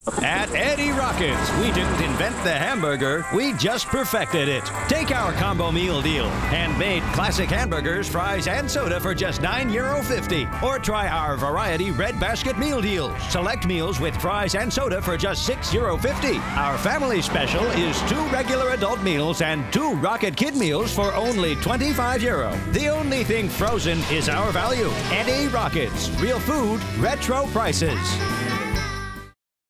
At Eddie Rockets, we didn't invent the hamburger, we just perfected it. Take our combo meal deal. Handmade classic hamburgers, fries, and soda for just €9.50. Or try our variety red basket meal deal. Select meals with fries and soda for just €6.50. Our family special is 2 regular adult meals and 2 Rocket Kid meals for only €25. The only thing frozen is our value. Eddie Rockets, real food, retro prices.